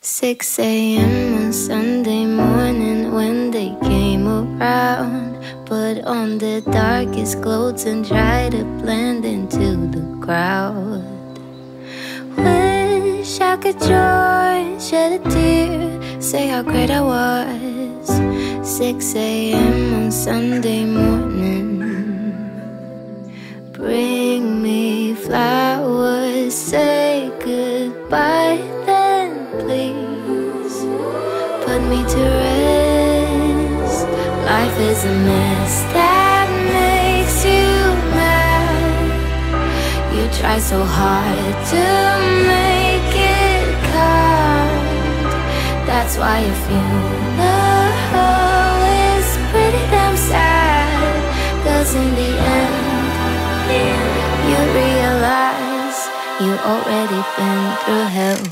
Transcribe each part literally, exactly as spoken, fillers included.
six A M on Sunday morning when they came around, put on the darkest clothes and try to blend into the crowd. Wish I could join, shed a tear, say how great I was. six A M on Sunday morning. Bring me flowers, say goodbye then please. Put me to rest. Life is a mess that makes you mad. You try so hard to make it count. That's why your funeral is pretty damn sad. Cause in the end you realize you already been through hell.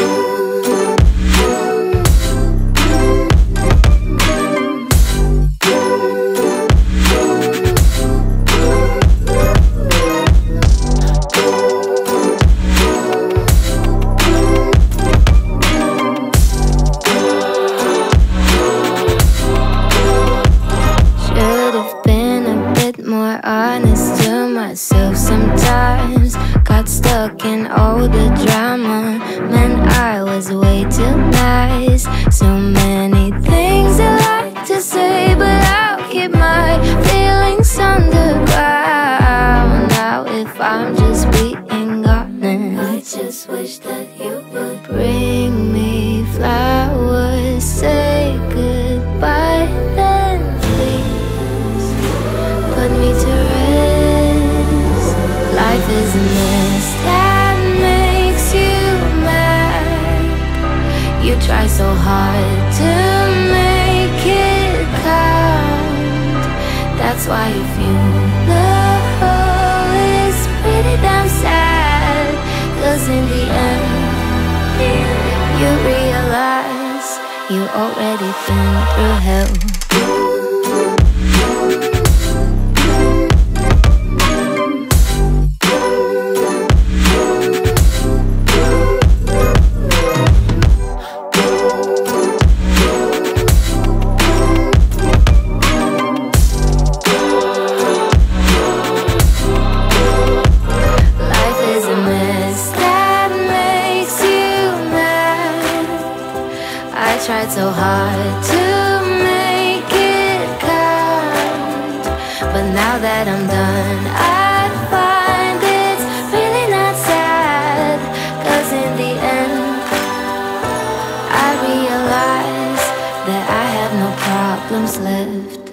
Sometimes got stuck in all the drama. Man, I was way too nice. So many things I like to say, but I'll keep my feelings underground. Now if I'm just being honest, I just wish that you would bring me flowers, say goodbye then please. Put me to rest. Life is a mess that makes you mad. You try so hard to make it count. That's why your funeral is pretty damn sad. Cause in the end you realize you already been through hell. Tried so hard to make it count, but now that I'm done I find it's really not sad. Cause in the end I realize that I have no problems left.